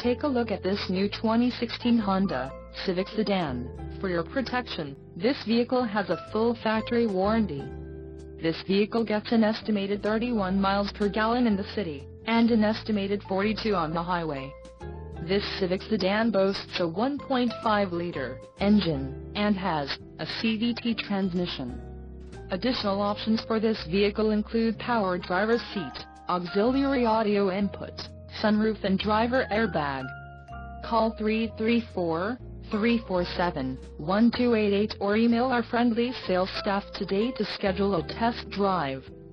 take a look at this new 2016 Honda Civic Sedan. For your protection, this vehicle has a full factory warranty. This vehicle gets an estimated 31 miles per gallon in the city, and an estimated 42 on the highway. This Civic Sedan boasts a 1.5-liter engine, and has a CVT transmission. Additional options for this vehicle include power driver's seat, auxiliary audio input, sunroof and driver airbag. Call 334-347-1288 or email our friendly sales staff today to schedule a test drive.